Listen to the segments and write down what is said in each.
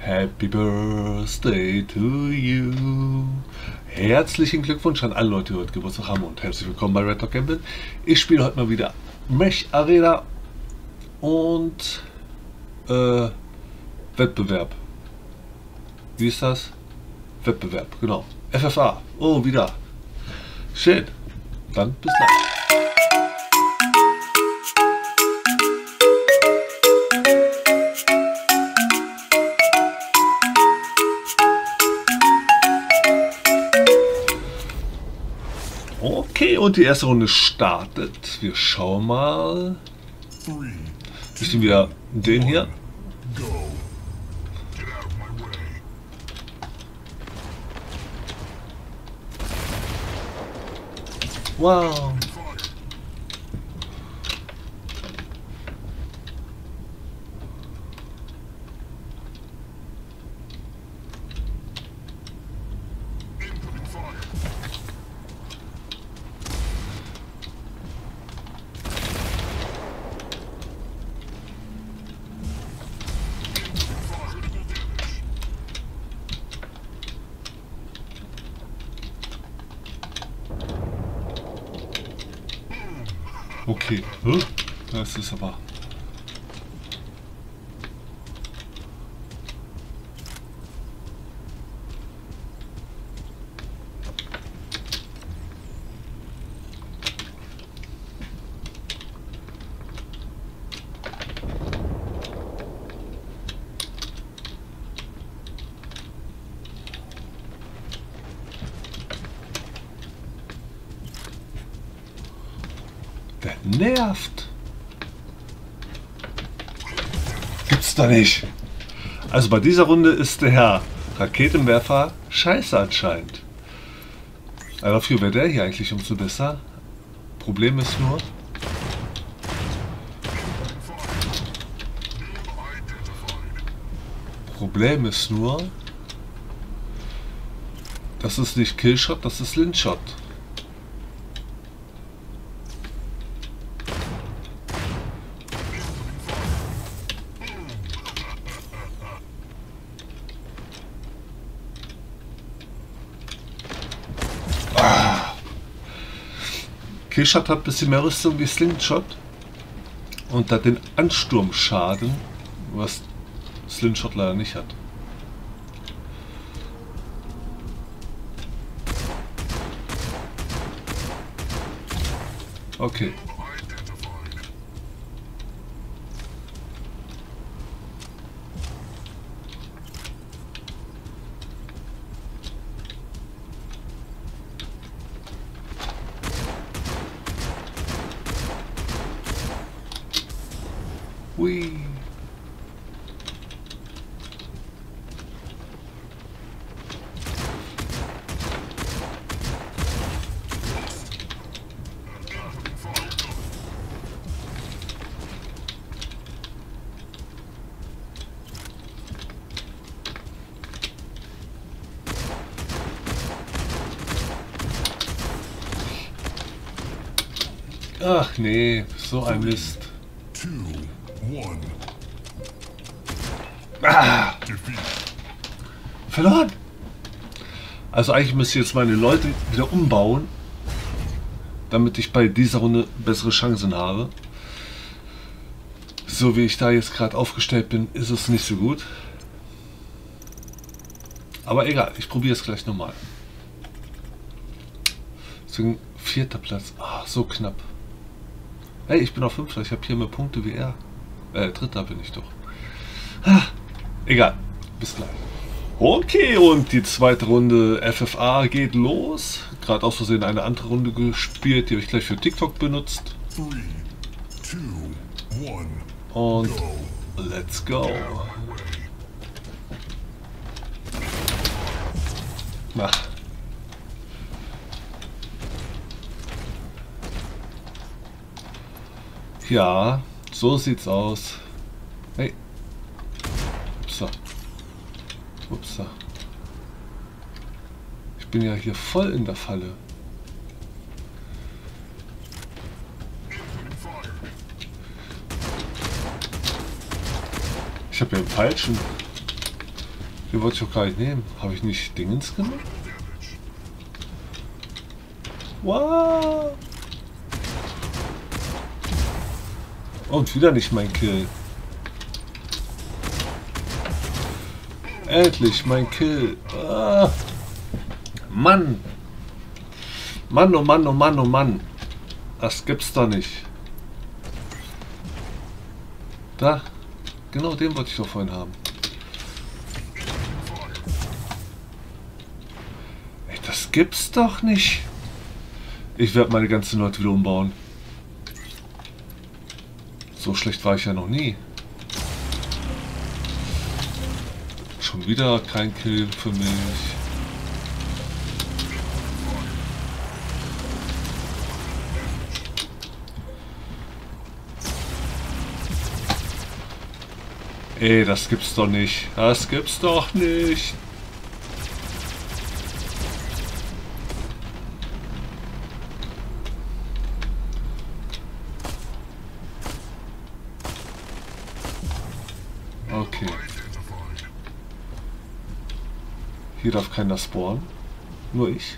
Happy Birthday to you. Herzlichen Glückwunsch an alle Leute, die heute Geburtstag haben und herzlich willkommen bei Red Dog Gambling. Ich spiele heute mal wieder Mech Arena und Wettbewerb. Wie ist das? Wettbewerb, genau. FFA. Oh, wieder. Schön. Dann bis gleich. Okay, und die erste Runde startet. Wir schauen mal. Ich nehme wieder den hier. Wow. Okay, das ist aber... Der nervt. Gibt's da nicht. Also bei dieser Runde ist der Herr Raketenwerfer scheiße anscheinend. Aber dafür wäre der hier eigentlich umso besser. Problem ist nur... das ist nicht Killshot, das ist Lynchshot. Killshot hat ein bisschen mehr Rüstung wie Slingshot und hat den Ansturmschaden, was Slingshot leider nicht hat. Okay. Hui. Ach nee, so ein Mist. Ah, verloren. Also eigentlich müsste ich jetzt meine Leute wieder umbauen, damit ich bei dieser Runde bessere Chancen habe. So wie ich da jetzt gerade aufgestellt bin, ist es nicht so gut. Aber egal, ich probiere es gleich nochmal. Deswegen 4. Platz. Ah, so knapp. Hey, ich bin auf 5. Ich habe hier mehr Punkte wie er. 3. bin ich doch. Ah, egal. Bis gleich. Okay, und die zweite Runde FFA geht los. Gerade aus Versehen eine andere Runde gespielt, die habe ich gleich für TikTok benutzt. 3, 2, 1, und let's go. Na. Ja, so sieht's aus. Hey. Upsa. Upsa. Ich bin ja hier voll in der Falle. Ich habe ja den falschen. Den wollte ich auch gar nicht nehmen. Habe ich nicht Dingens genommen? Wow! Und wieder nicht mein Kill. Endlich mein Kill. Ah. Mann! Mann, oh Mann, oh Mann, oh Mann. Das gibt's doch nicht. Da. Genau den wollte ich doch vorhin haben. Ey, das gibt's doch nicht. Ich werde meine ganzen Leute wieder umbauen. So schlecht war ich ja noch nie. Schon wieder kein Kill für mich. Ey, das gibt's doch nicht. Das gibt's doch nicht. Okay. Hier darf keiner spawnen. Nur ich.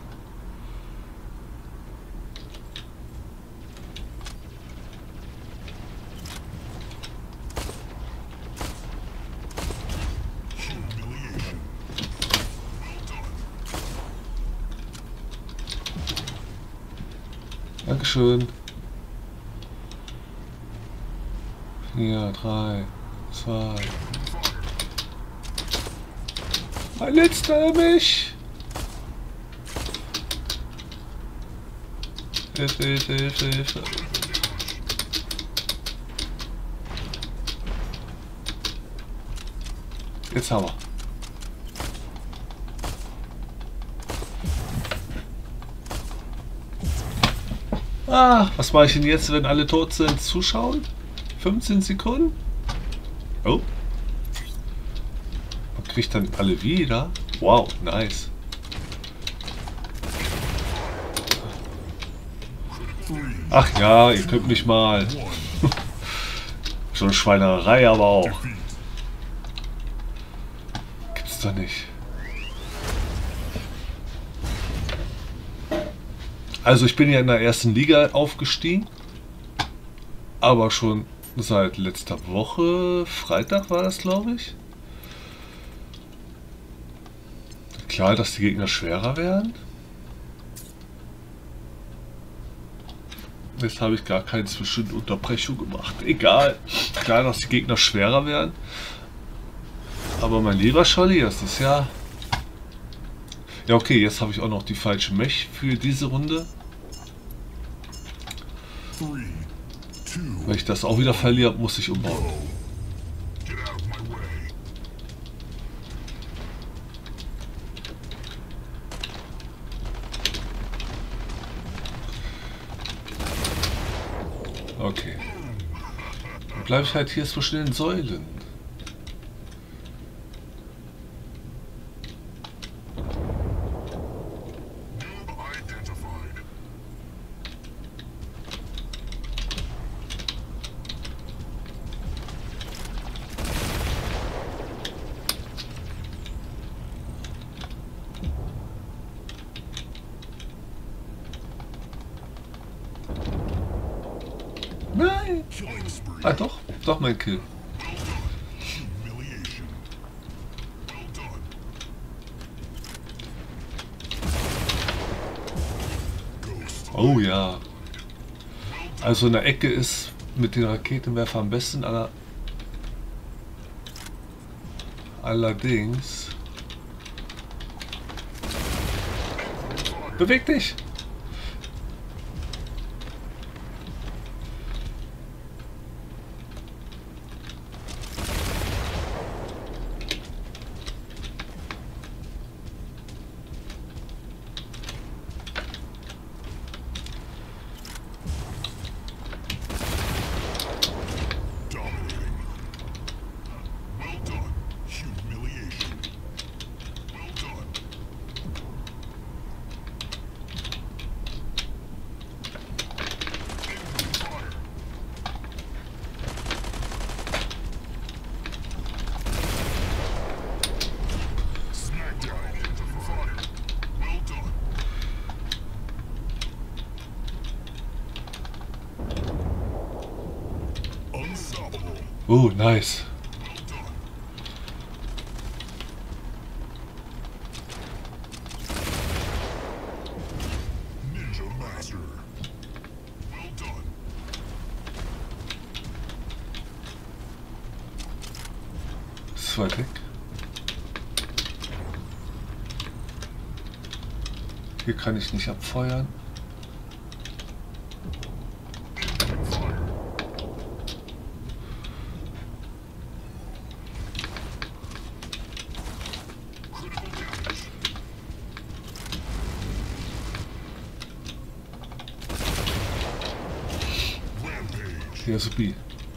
Dankeschön. 4, 3, 2. Mein letzter mich. Hilfe, Hilfe, Hilfe, Hilfe. Jetzt haben wir. Ah, was mache ich denn jetzt, wenn alle tot sind? Zuschauen? 15 Sekunden? Oh. Man kriegt dann alle wieder. Wow, nice. Ach ja, ihr könnt mich mal. Schon Schweinerei, aber auch. Gibt's doch nicht. Also ich bin ja in der ersten Liga aufgestiegen, aber schon seit letzter Woche, Freitag war das, glaube ich. Klar, dass die Gegner schwerer werden. Jetzt habe ich gar keine Zwischenunterbrechung gemacht. Egal. Klar, dass die Gegner schwerer werden. Aber mein lieber Scholli, das ist ja... Ja, okay, jetzt habe ich auch noch die falsche Mech für diese Runde. Wenn ich das auch wieder verliere, muss ich umbauen. Okay. Dann bleibe ich halt hier zwischen den Säulen. Nein! Ah doch, doch mein Kill. Oh ja. Also in der Ecke ist mit den Raketenwerfer am besten, allerdings... Beweg dich! Oh, nice. Ist weit weg. Hier kann ich nicht abfeuern. Hier ist B.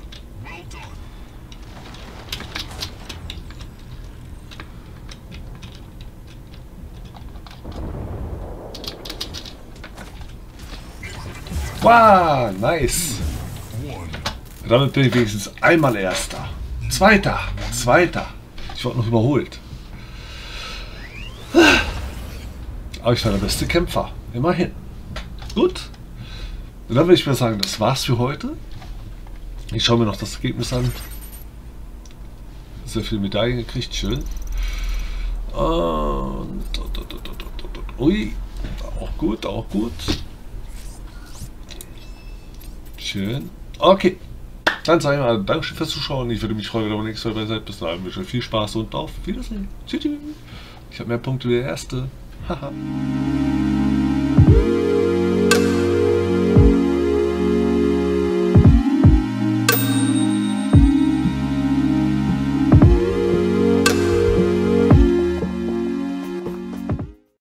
Wow, nice. Damit bin ich wenigstens einmal Erster. Zweiter. Ich wurde noch überholt. Aber ich war der beste Kämpfer. Immerhin. Gut. Und dann würde ich mal sagen, das war's für heute. Ich schaue mir noch das Ergebnis an. Sehr viele Medaillen gekriegt, schön. Und ui, auch gut, auch gut. Schön. Okay. Dann sage ich mal Dankeschön fürs Zuschauen. Ich würde mich freuen, wenn ihr nächstes Mal dabei seid. Bis dahin wünsche ich euch viel Spaß und auf Wiedersehen. Tschüss. Ich habe mehr Punkte wie der Erste. Haha.